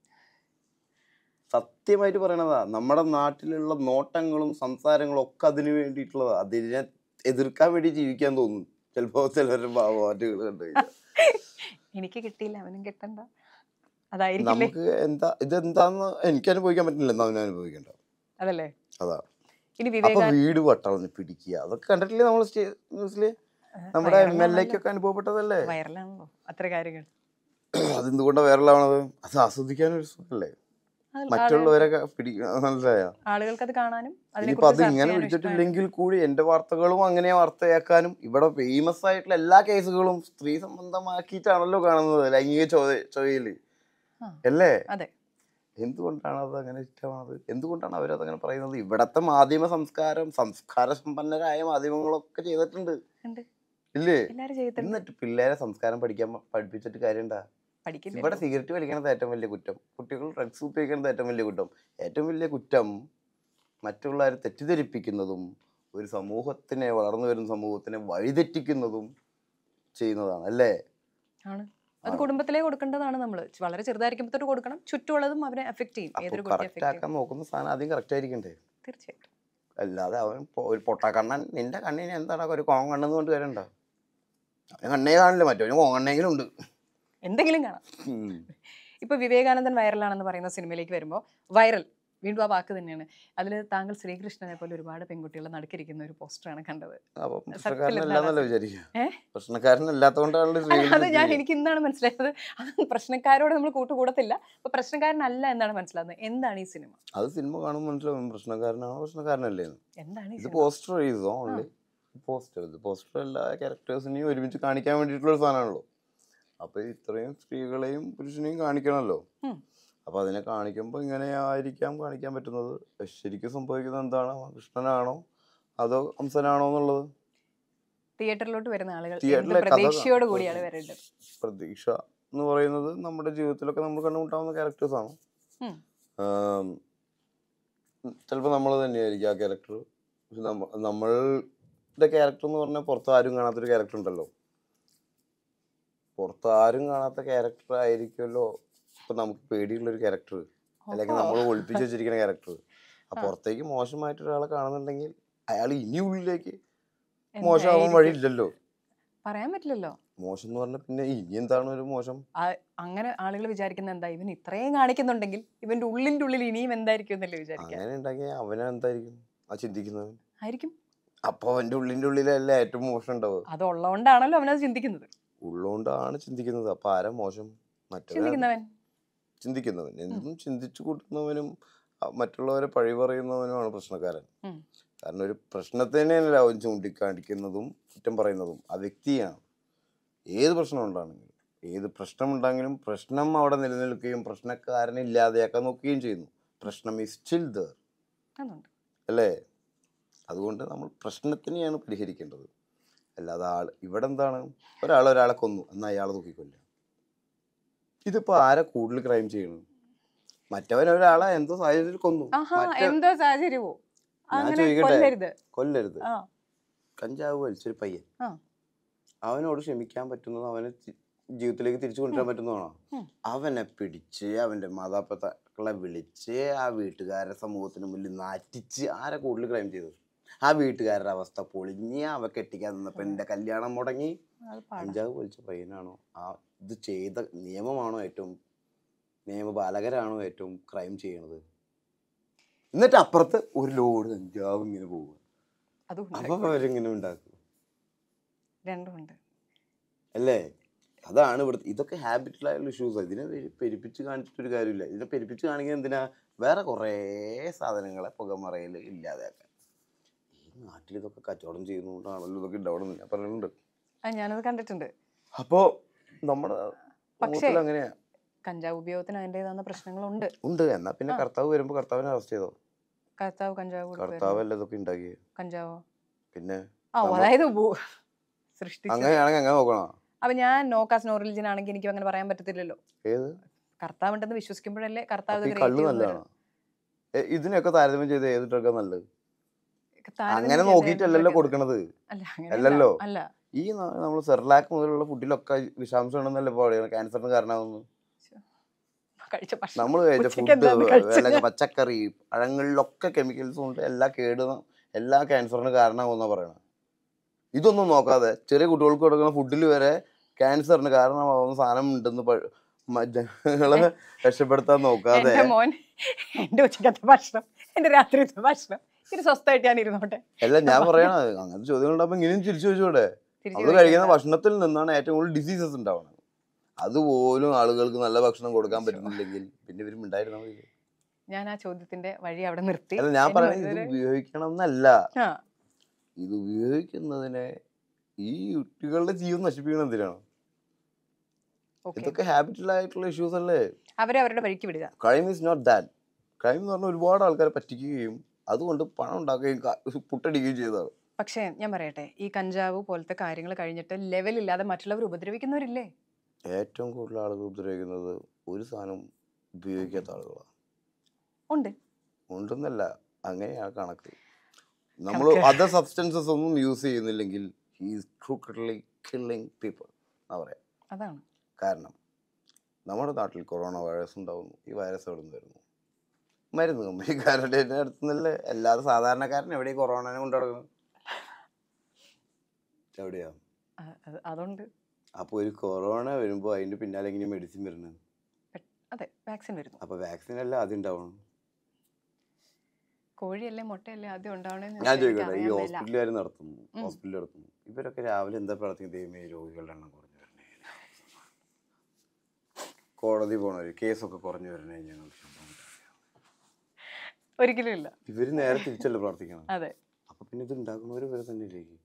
സത്യമായിട്ട് പറയണതാ. നമ്മുടെ നാട്ടിലുള്ള നോട്ടങ്ങളും സംസാരങ്ങളും ഒക്കെ അതിന് വേണ്ടിയിട്ടുള്ളതാ. അതിനെ എതിർക്കാൻ വേണ്ടി ജീവിക്കാൻ തോന്നും ചിലപ്പോ ചിലവരുടെ ഭാവമാറ്റുകൾ കണ്ടു കഴിഞ്ഞാൽ. എനിക്ക് കിട്ടിയില്ല, അവനും കിട്ടണ്ട. അതായിരിക്കും നമുക്ക് എന്താ ഇതെന്താന്ന് എനിക്ക് അനുഭവിക്കാൻ പറ്റില്ല, എന്നാ അവനെ അനുഭവിക്കണ്ട. അതല്ലേ അതാ. ഇനി അപ്പൊ വീട് വട്ടളഞ്ഞ് പിടിക്കുക അതൊക്കെ കണ്ടിട്ടില്ലേ നമ്മൾ ന്യൂസില്? നമ്മുടെ എം എൽ എക്കൊക്കെ അനുഭവപ്പെട്ടതല്ലേ? വൈറലാണല്ലോ അത്ര കാര്യങ്ങൾ. അതെന്തുകൊണ്ടാണ് വൈറലാവണത്? അത് ആസ്വദിക്കാനൊരു സുഖല്ലേ, മറ്റുള്ളവരൊക്കെ പിടിക്കുക. മനസ്സിലായോ? ആളുകൾക്ക് അത് കാണാനും ഇനിയിപ്പൊ അത് ഇങ്ങനെ പിടിച്ചിട്ടില്ലെങ്കിൽ കൂടി എന്റെ വാർത്തകളും അങ്ങനെ വാർത്തയാക്കാനും ഇവിടെ ഫേമസ് ആയിട്ടുള്ള എല്ലാ കേസുകളും സ്ത്രീ സംബന്ധമാക്കിയിട്ടാണല്ലോ കാണുന്നത്, ലൈംഗിക ചോദ്യ ചോദ്യയില് അല്ലേ? എന്തുകൊണ്ടാണ് അത് അങ്ങനെ ഇഷ്ടമാണത്? എന്തുകൊണ്ടാണ് അവരത് അങ്ങനെ പറയുന്നത്? ഇവിടത്തെ മാധ്യമ സംസ്കാരം സംസ്കാര സമ്പന്നരായ മാധ്യമങ്ങളൊക്കെ ചെയ്തിട്ടുണ്ട് ഇല്ലേ? എന്നിട്ട് പിള്ളേരെ സംസ്കാരം പഠിക്കാൻ പഠിപ്പിച്ചിട്ട് കാര്യണ്ടാ? ഇവിടെ സിഗരറ്റ് വലിക്കണത് ഏറ്റവും വലിയ കുറ്റം, കുട്ടികൾ ഡ്രഗ്സ് ഉപയോഗിക്കുന്നത് ഏറ്റവും വലിയ കുറ്റം. ഏറ്റവും വലിയ കുറ്റം മറ്റുള്ളവരെ തെറ്റിദ്ധരിപ്പിക്കുന്നതും ഒരു സമൂഹത്തിനെ, വളർന്നു വരുന്ന സമൂഹത്തിനെ വഴിതെറ്റിക്കുന്നതും ചെയ്യുന്നതാണ് അല്ലേ? അത് കുടുംബത്തിലേ കൊടുക്കേണ്ടതാണ്. നമ്മൾ വളരെ ചെറുതായിരിക്കുമ്പോൾ കൊടുക്കണം. ചുറ്റുമുള്ളതും അവരെ എഫക്ട് ചെയ്യും. കറക്റ്റ് ആക്കാൻ നോക്കുന്ന സാധനം ആദ്യം കറക്റ്റ് ആയിരിക്കണ്ടേ? തീർച്ചയായിട്ടും. അല്ലാതെ അവൻ ഒരു പൊട്ടക്കണ്ണൻ നിന്റെ കണ്ണിന് എന്താണ് ഒരു കോങ്കണ്ണെന്ന് കൊണ്ട് വരണ്ട. അവന് കണ്ണേ കാണില്ല, മറ്റവന് കോങ്കണ്ണെങ്കിലും ഉണ്ട്, എന്തെങ്കിലും കാണാം. ഇപ്പൊ വിവേകാനന്ദൻ വൈറലാണെന്ന് പറയുന്ന സിനിമയിലേക്ക് വരുമ്പോൾ വൈറൽ വീണ്ടും ആ വാക്ക് തന്നെയാണ്. അതിൽ താങ്കൾ ശ്രീകൃഷ്ണനെ പോലെ ഒരുപാട് പെൺകുട്ടികളെ നടക്കിരിക്കുന്ന ഒരു പോസ്റ്ററാണ് കണ്ടത്. അത് ഞാൻ എനിക്ക് ഇന്നാണ് മനസ്സിലായത്. അത് പ്രശ്നക്കാരോട് നമ്മൾ കൂട്ടുകൂടത്തില്ല. അപ്പൊ പ്രശ്നക്കാരനല്ല എന്നാണ് മനസ്സിലാകുന്നത്. എന്താണ് ഈ സിനിമ? അത് സിനിമ കാണുമ്പോൾ മനസ്സിലാവും പ്രശ്നക്കാരനാണോ പ്രശ്നക്കാരനല്ലേ. എന്താണ് ഇത് പോസ്റ്റർ ചെയ്തോ? Only poster. ഇത് പോസ്റ്റർ എല്ലാ ക്യാരക്ടേഴ്സിനെയും ഒരുമിച്ച് കാണിക്കാൻ വേണ്ടിയിട്ടുള്ള ഒരു സാധനമാണല്ലോ. അപ്പൊ ഇത്രയും സ്ത്രീകളെയും പുരുഷനെയും കാണിക്കണമല്ലോ. അപ്പൊ അതിനെ കാണിക്കുമ്പോൾ ഇങ്ങനെ ആയിരിക്കാം കാണിക്കാൻ പറ്റുന്നത്. ശരിക്കും സംഭവിക്കുന്നത് എന്താണ്? കൃഷ്ണനാണോ അതോ ഹംസനാണോ എന്നുള്ളത് തിയേറ്ററിലോട്ട് വരുന്ന ആളുകൾ തിയേറ്ററിലെ പ്രതീക്ഷയോട് കൂടിയാണ് വരേണ്ടത്. പ്രതീക്ഷ എന്ന് പറയുന്നത് നമ്മുടെ ജീവിതത്തിലൊക്കെ നമ്മൾ കണ്ടുമുട്ടാവുന്ന ക്യാരക്ടേഴ്സ് ആണ്. ചിലപ്പോൾ നമ്മൾ തന്നെയായിരിക്കും ആ ക്യാരക്ടർ. നമ്മളുടെ ക്യാരക്ടർ എന്ന് പറഞ്ഞാൽ പുറത്ത് ആരും കാണാത്തൊരു ക്യാരക്ടർ ഉണ്ടല്ലോ. പുറത്ത് ആരും കാണാത്ത ക്യാരക്ടർ ആയിരിക്കുമല്ലോ ഇപ്പൊ നമുക്ക് പേടിയുള്ളൊരു ക്യാരക്ടർ, അല്ലെങ്കിൽ നമ്മൾ ഒളിപ്പിച്ച് വെച്ചിരിക്കുന്ന ക്യാരക്ടർ. ആ പുറത്തേക്ക് മോശമായിട്ട് ഒരാളെ കാണുന്നുണ്ടെങ്കിൽ അയാൾ ഇനി ഉള്ളിലേക്ക് മോശമാവാൻ വഴിയില്ലല്ലോ. പറയാൻ പറ്റില്ലല്ലോ. മോശം എന്ന് പറഞ്ഞാൽ പിന്നെ ഇനി എന്താണ് ഒരു മോശം? അങ്ങനെ ആളുകൾ വിചാരിക്കുന്ന എന്താ, ഇവൻ ഇത്രയും കാണിക്കുന്നുണ്ടെങ്കിൽ ഇവന്റെ ഉള്ളിന്റെ ഉള്ളിൽ ഇനിയും എന്തായിരിക്കും എന്നല്ലേ വിചാരിക്കുക. അങ്ങനെ ഉണ്ടെങ്കിൽ അവനെ എന്തായിരിക്കും ആ ചിന്തിക്കുന്നവൻ ആയിരിക്കും. അപ്പൊ അവന്റെ ഉള്ളിന്റെ ഉള്ളിലല്ലേ ഏറ്റവും മോശം ഉണ്ടാവുക. അത് ഉള്ളതുകൊണ്ടാണല്ലോ അവനത് ചിന്തിക്കുന്നത്. ഉള്ളതുകൊണ്ടാണ് ചിന്തിക്കുന്നത്. അപ്പൊ ആരാ മോശം? ചിന്തിക്കുന്നവൻ. ചിന്തിക്കുന്നവൻ എന്തും ചിന്തിച്ചു കൂട്ടുന്നവനും മറ്റുള്ളവരെ പഴി പറയുന്നവനുമാണ് പ്രശ്നക്കാരൻ. കാരണം ഒരു പ്രശ്നത്തിനെയല്ല അവൻ ചൂണ്ടിക്കാണിക്കുന്നതും കുറ്റം പറയുന്നതും ആ വ്യക്തിയാണ്. ഏത് പ്രശ്നം ഉണ്ടാണെങ്കിലും ഏത് പ്രശ്നമുണ്ടെങ്കിലും പ്രശ്നം അവിടെ നിലനിൽക്കുകയും പ്രശ്നക്കാരനെ ഇല്ലാതെയാക്കാൻ നോക്കുകയും ചെയ്യുന്നു. പ്രശ്നം ഈസ് സ്റ്റിൽ ദർ അല്ലേ? അതുകൊണ്ട് നമ്മൾ പ്രശ്നത്തിനെയാണ് പരിഹരിക്കേണ്ടത്. അല്ലാതെ ആൾ ഇവിടെ എന്താണ്, ഒരാൾ ഒരാളെ കൊന്നു എന്നാൽ അയാളെ നോക്കിക്കൊല്ല. ഇതിപ്പോ ആരാ കൂടുതൽ ക്രൈം ചെയ്യണം? മറ്റവൻ ഒരാളെ എന്തോ സാഹചര്യത്തിൽ കൊന്നു, എന്തോ സാഹചര്യമോ ഞാൻ ചോദിക്കട്ടെ, കൊല്ലരുത്. കഞ്ചാവ് വലിച്ചൊരു പയ്യൻ, അവനോട് ക്ഷമിക്കാൻ പറ്റുന്നതോ അവനെ ജീവിതത്തിലേക്ക് തിരിച്ചു കൊണ്ടുവരാൻ പറ്റുന്നതാണോ? അവനെ പിടിച്ച് അവന്റെ മാതാപിതാക്കളെ വിളിച്ച് ആ വീട്ടുകാരുടെ സമൂഹത്തിന് മുന്നിൽ നാറ്റിച്ച് ആരെ കൂടുതൽ ക്രൈം ചെയ്തത്? ആ വീട്ടുകാരുടെ അവസ്ഥ പൊളിഞ്ഞ് അവ കെട്ടിക്കാൻ നിന്നപ്പോ എന്റെ കല്യാണം മുടങ്ങി. കഞ്ചാവ് വലിച്ച പയ്യനാണോ? ആ ഇത് ചെയ്ത നിയമമാണോ ഏറ്റവും, നിയമപാലകരാണോ ഏറ്റവും ക്രൈം ചെയ്യണത്? എന്നിട്ട് അപ്പുറത്ത് ഒരു ലോഡ് കഞ്ചാവ് ഇങ്ങനെ പോവുക. അപ്പൊ അവരെങ്ങനെ ഉണ്ടാക്കും? അല്ലേ? അതാണ് ഇവിടുത്തെ ഇതൊക്കെ ഹാബിറ്റലായുള്ള ഇഷ്യൂസ്. ഇതിനെ പെരുപ്പിച്ച് കാണിച്ചിട്ടൊരു കാര്യമില്ല. ഇതിനെ പെരുപ്പിച്ച് കാണിക്കുന്നത് എന്തിനാ? വേറെ കുറേ സാധനങ്ങളെ പുകമറയിൽ ഇല്ലാതെയാക്കാൻ. ഈ നാട്ടിൽ ഇതൊക്കെ കച്ചവടം ചെയ്യുന്നതുകൊണ്ടാണല്ലോ ഇതൊക്കെ ഉണ്ടാവണം ഞാൻ പറയുന്നുണ്ട്. ഞാനത് കണ്ടിട്ടുണ്ട്. അപ്പോ നമ്മുടെ അങ്ങനെയാ. കഞ്ചാവ് ഉപയോഗത്തിന് അതിൻ്റെതായ പ്രശ്നങ്ങളുണ്ട്. ഉണ്ട്. എന്നാ പിന്നെ കർത്താവ് വരുമ്പോ കർത്താവിനെ അറസ്റ്റ് ചെയ്തോ? കർത്താവ് കഞ്ചാവ് കൊടുക്കുമായിരുന്നു. കർത്താവല്ലേ ഇതൊക്കെ ഉണ്ടാക്കിയത്? കഞ്ചാവോ? പിന്നെ ആ അതായത് സൃഷ്ടിച്ചു. അങ്ങനെയാണെങ്കിൽ അങ്ങനെ നോക്കണം. അപ്പൊ ഞാൻ നോക്കാസ് നോ റിലിജൻ ആണെങ്കിൽ എനിക്ക് അങ്ങനെ പറയാൻ പറ്റത്തില്ലല്ലോ. ഏത് കർത്താവ് ഉണ്ടെന്ന് വിശ്വസിക്കുമ്പോഴല്ലേ കർത്താവ് ഇത് കള്ള് ക്രിയേറ്റ് ചെയ്യുന്നത്. നല്ലതാണ്. ഇതിനൊക്കെ താരതമ്യം ചെയ്ത് ഏത് ഡ്രഗാ നല്ലത്? താരതമ്യം അങ്ങനെ ചെയ്ത് നോക്കിയിട്ടല്ലല്ലോ ഏത് കൊടുക്കണത്. അല്ല അങ്ങനെയല്ല. അല്ലല്ലോ. അല്ല ഈ നമ്മൾ സെർലാക്ക് മുതലുള്ള ഫുഡിലൊക്കെ വിഷാംശം ഉണ്ടെന്നല്ലേ പറയുന്നത് ക്യാൻസറിന് കാരണമാകുന്നു. കഴിച്ച ഭക്ഷണം നമ്മൾ കഴിച്ച ഉച്ചയ്ക്ക് ഫുഡ്, എന്താന്ന് കഴിച്ചത്? പച്ചക്കറി, പഴങ്ങളിലൊക്കെ കെമിക്കൽസും ഉണ്ട്. എല്ലാ കേട് എല്ലാ ക്യാൻസറിന് കാരണമാകുന്ന പറയണം. ഇതൊന്നും നോക്കാതെ ചെറിയ കുട്ടികൾക്ക് കൊടുക്കുന്ന ഫുഡിൽ വരെ ക്യാൻസറിന് കാരണമാകുന്ന സാധനം ഉണ്ടെന്ന് ജനങ്ങളെ രക്ഷപ്പെടുത്താൻ നോക്കാതെ. എന്റെ മോൻ എന്റെ ഉച്ചക്കത്തെ ഭക്ഷണം എന്റെ രാത്രിത്തെ ഭക്ഷണം ഇത് സ്വസ്ഥമായിട്ട് ഞാൻ ഇരുന്നോട്ടെ. അല്ല ഞാൻ പറയണത് അങ്ങനത്തെ ചോദ്യങ്ങൾ ഉണ്ടാകുമ്പോൾ ഇങ്ങനെയും തിരിച്ചു വെച്ചൂടെ? നമ്മൾ കഴിക്കുന്ന ഭക്ഷണത്തിൽ നിന്നാണ് ഏറ്റവും കൂടുതൽ ഡിസീസസ് ഉണ്ടാവുന്നത്. അതുപോലും ആളുകൾക്ക് നല്ല ഭക്ഷണം കൊടുക്കാൻ പറ്റുന്നില്ലെങ്കിൽ പിന്നെ ഇവരും ഉണ്ടായിരുന്ന മതി. ഞാൻ ആ ചോദ്യത്തിന്റെ വഴി അവിടെ നിർത്തി. അല്ല ഞാൻ പറയുന്നത് ഇത് ഉപയോഗിക്കണം എന്നല്ല, ഇത് ഉപയോഗിക്കുന്നതിനെ ഈ കുട്ടികളുടെ ജീവൻ നശിപ്പിക്കണം എന്തിനാണ്? ഇതൊക്കെ ഹാബിറ്റലായിട്ടുള്ള ഇഷ്യൂസ് അല്ലേ? അവരെ അവരുടെ വഴിക്ക് വിടുക. Crime is not that. Crime എന്ന് പറഞ്ഞാൽ ഒരുപാട് ആൾക്കാരെ പറ്റിക്കുകയും അതുകൊണ്ട് പണം ഉണ്ടാക്കുകയും പുട്ടടിക്കുകയും ചെയ്തതാണ്. പക്ഷേ ഞാൻ പറയട്ടെ, ഈ കഞ്ചാവ് പോലത്തെ കാര്യങ്ങൾ കഴിഞ്ഞിട്ട് ലെവലില്ലാതെ മറ്റുള്ളവർ ഉപദ്രവിക്കുന്നവരില്ലേ? ഏറ്റവും കൂടുതൽ ആളുകൾ ഉപദ്രവിക്കുന്നത് ഒരു സാധനം ഉപയോഗിക്കാത്ത ആളുകളാണ്. ഉണ്ട് ഉണ്ടെന്നല്ല, അങ്ങനെയാണ് കണക്ക്. നമ്മൾ അതർ സബ്സ്റ്റൻസസ് ഒന്നും യൂസ് ചെയ്യുന്നില്ലെങ്കിൽ he is crookedly killing people എന്നാ പറയാം. അതാണ് കാരണം നമ്മുടെ നാട്ടിൽ കൊറോണ വൈറസ് ഉണ്ടാവുന്നു. ഈ വൈറസ് എവിടെ നിന്ന് വരുന്നു? മരുന്ന് കമ്പനിക്കാരുടെ അടുത്ത് നിന്നല്ലേ. അല്ലാതെ സാധാരണക്കാരൻ എവിടെയും കൊറോണനെ കൊണ്ടു നടക്കുന്നത്? എവിടെയാ? അതുകൊണ്ട് അപ്പോൾ ഒരു കൊറോണ വരുമ്പോൾ അതിന്റെ പിന്നാലെ എങ്ങനെ മെഡിസിൻ വരുന്നത്? അതെ, വാക്സിൻ വരുന്നു. അപ്പൊ വാക്സിൻ അല്ല ആദ്യം ഉണ്ടാവണം. കോഴിയല്ലേ മുട്ടയല്ലേ ആദ്യം ഉണ്ടാവണേന്ന് ഞാൻ ചോദിക്കട്ടെ, ഈ ഹോസ്പിറ്റലുകാർ നടത്തുന്നു ഹോസ്പിറ്റലിൽ നടത്തുന്നു ഇവരൊക്കെ രാവിലെ എന്താ പ്രവർത്തിക്കുന്നത്? ദൈവമേ രോഗികളുടെ എണ്ണം കുറഞ്ഞു വരണേ, കോടതി പോണവര് കേസൊക്കെ കുറഞ്ഞു വരണേ, ഞങ്ങൾ ഒരിക്കലും ഇല്ല. ഇവര് നേരെ തിരിച്ചല്ലേ പ്രവർത്തിക്കണം. അതെ. അപ്പൊ പിന്നെ ഇത് ഉണ്ടാക്കുന്നവര് ഇവരെ തന്നെ ഇല്ലേക്ക്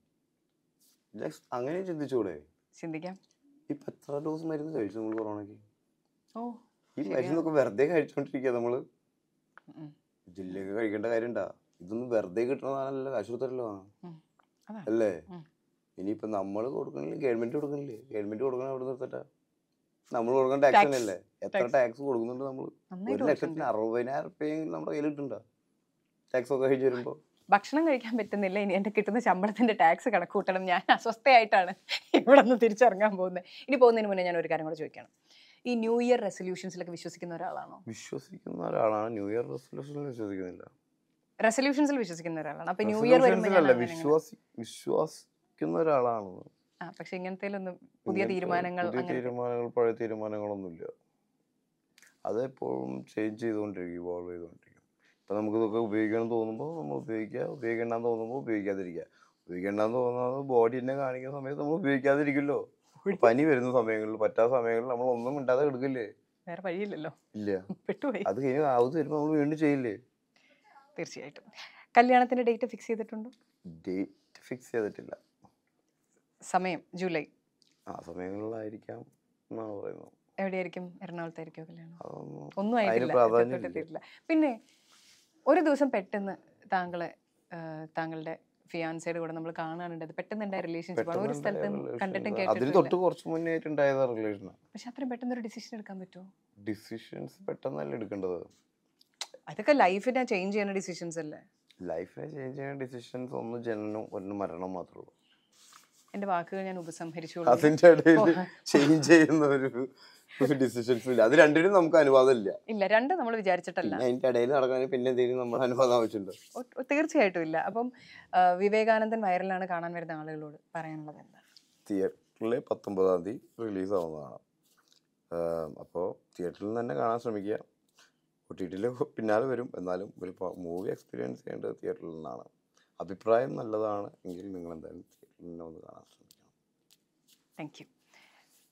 അങ്ങനെ ചിന്തിച്ചൂടെ? ചിന്തിക്കാം. ഇപ്പൊ എത്ര ഡോസ് മരുന്ന് കഴിച്ചു നമ്മൾ കൊറോണയ്ക്ക്? ഓ ഈ മരുന്നൊക്കെ വെറുതെ കഴിച്ചോണ്ടിരിക്കുക നമ്മള്. ജില്ലയൊക്കെ കഴിക്കേണ്ട കാര്യണ്ടാ? ഇതൊന്നും വെറുതെ കിട്ടണതാണല്ലോ, കാശ് കൊടുത്തല്ലോ അല്ലേ? ഇനിയിപ്പൊ നമ്മള് കൊടുക്കണില്ലേ? ഗവൺമെന്റ് കൊടുക്കണില്ലേ? ഗവൺമെന്റ് കൊടുക്കണ അവിടെ നിർത്തട്ടെ, നമ്മൾ കൊടുക്കുന്ന ടാക്സ് തന്നെയല്ലേ? എത്ര ടാക്സ് കൊടുക്കുന്നുണ്ട് നമ്മള്? ഒരു ലക്ഷത്തിന് അറുപതിനായിരം റുപ്യ നമ്മുടെ കയ്യിൽ കിട്ടുന്നുണ്ടോ ടാക്സ് ഒക്കെ കഴിച്ച് വരുമ്പോ? ഭക്ഷണം കഴിക്കാൻ പറ്റുന്നില്ല, ഇനി എന്റെ കിട്ടുന്ന ശമ്പളത്തിന്റെ ടാക്സ് കണക്ക് കൂട്ടണം. ഞാൻ അസ്വസ്ഥയായിട്ടാണ് ഇവിടെ നിന്ന് തിരിച്ചിറങ്ങാൻ പോകുന്നത്. ഇനി പോകുന്നതിന് മുന്നേ ഞാൻ ഒരു കാര്യം കൂടെ ചോദിക്കണം. ഈ ന്യൂ ഇയർ റെസൊല്യൂഷൻസിലൊക്കെ വിശ്വസിക്കുന്ന ഒരാളാണോ? വിശ്വസിക്കുന്ന ഒരാളാണ്. ന്യൂ ഇയർ റെസൊല്യൂഷനിൽ വിശ്വസിക്കുന്നില്ല. റെസൊല്യൂഷൻസിൽ വിശ്വസിക്കുന്ന ഒരാളാണ്. അപ്പൊ ന്യൂ ഇയർ വിശ്വസിക്കുന്ന ഒരാളാണ്. ആ പക്ഷെ ഇങ്ങനത്തേലൊന്നും പുതിയ തീരുമാനങ്ങൾ തീരുമാനങ്ങൾ പഴയ തീരുമാനങ്ങളൊന്നുമില്ല. അതെപ്പോഴും ചേഞ്ച് ചെയ്തുകൊണ്ടിരിക്കും, ഇവോൾവ് ചെയ്തുകൊണ്ടിരിക്കും. ഇപ്പൊ നമുക്ക് ഇതൊക്കെ ഉപയോഗിക്കണം തോന്നുമ്പോൾ നമ്മൾ ഉപയോഗിക്കുക, ഉപയോഗിക്കേണ്ടെന്ന് തോന്നുമ്പോൾ ഉപയോഗിക്കാതിരിക്കുക. ഉപയോഗിക്കേണ്ടെന്ന് തോന്നുന്നത് ബോഡി എന്നെ കാണിക്കുന്ന സമയത്ത് നമ്മൾ ഉപയോഗിക്കാതിരിക്കുമല്ലോ. പനി വരുന്ന സമയങ്ങളിൽ, പറ്റാത്ത സമയങ്ങളിൽ നമ്മൾ ഒന്നും ഇണ്ടാതെ എടുക്കില്ലേ? വേറെ വഴിയില്ലല്ലോ. ഇല്ല, പെട്ടുപോയി. അത് കഴിഞ്ഞ് ആവത് വരുമ്പോൾ നമ്മൾ വീണ്ടും ചെയ്യില്ലേ? തീർച്ചയായിട്ടും. കല്യാണത്തിന്റെ ഡേറ്റ് ഫിക്സ് ചെയ്തിട്ടുണ്ടോ? ഡേറ്റ് ഫിക്സ് ചെയ്തിട്ടില്ല. സമയം ജൂലൈ ആ സമയങ്ങളിലായിരിക്കാം എന്നാണ് പറയുന്നത്. എവിടെയായിരിക്കും? എറണാകുളത്തായിരിക്കോ കല്യാണം? ഒന്നും ആയിട്ടില്ല. പിന്നെ ഒരു ദിവസം പെട്ടെന്ന് താങ്കളെ താങ്കളുടെ ഫിയാൻസയുടെ കൂടെ നമ്മൾ കാണാനുണ്ട്. പെട്ടെന്ന് ഉണ്ടായ റിലേഷൻഷിപ്പ് ആണ്. ഒരു സ്ഥലത്ത് കണ്ടിട്ടും കേട്ടിട്ടും കുറച്ച് മുന്നേ ആയിട്ടുണ്ടായ റിലേഷൻ. പക്ഷെ അത്രയും പെട്ടെന്ന് ഒരു ഡിസിഷൻ എടുക്കാൻ പറ്റുമോ? ഡിസിഷൻസ് പെട്ടെന്നല്ല എടുക്കേണ്ടത്. അതൊക്കെ ലൈഫിനെ ചേഞ്ച് ചെയ്യുന്ന ഡിസിഷൻസ് അല്ലേ? ലൈഫിനെ ചേഞ്ച് ചെയ്യുന്ന ഡിസിഷൻസ് ഒന്ന് ജനനം ഒന്ന് മരണം മാത്രമേ ഉള്ളൂ. എന്റെ വാക്കുകൾ ഞാൻ ഉപസംഹരിച്ചു. അതിന്റെ ഇടയിൽ ചേഞ്ച് ചെയ്യുന്ന ഒരു ഡിസിഷൻസ് ഇല്ല. അത് രണ്ടിനും നമുക്ക് അനുവാദം ഇല്ല. ഇല്ല, രണ്ട് നമ്മൾ വിചാരിച്ചിട്ടല്ല. അതിന്റെ ഇടയിൽ നടക്കാൻ പിന്നെ എന്തെങ്കിലും നമ്മൾ അനുവാദം ആവശ്യമുണ്ടോ? തീർച്ചയായിട്ടും ഇല്ല. അപ്പം വിവേകാനന്ദൻ വൈറലാണ് കാണാൻ വരുന്ന ആളുകളോട് പറയാനുള്ളത് എന്താണ്? തിയേറ്ററിൽ പത്തൊമ്പതാം തീയതി റിലീസ് ആവുന്നതാണ്. അപ്പോൾ തിയേറ്ററിൽ തന്നെ കാണാൻ ശ്രമിക്കുക. ഒ ടി ടിയിൽ പിന്നാലെ വരും. എന്നാലും ഒരു മൂവി എക്സ്പീരിയൻസ് ചെയ്യേണ്ടത് തിയേറ്ററിൽ നിന്നാണ്. അഭിപ്രായം നല്ലതാണ് എങ്കിൽ നിങ്ങൾ എന്തായാലും തിയേറ്ററിൽ നിന്ന് ഒന്ന് കാണാൻ ശ്രമിക്കണം. Thank U.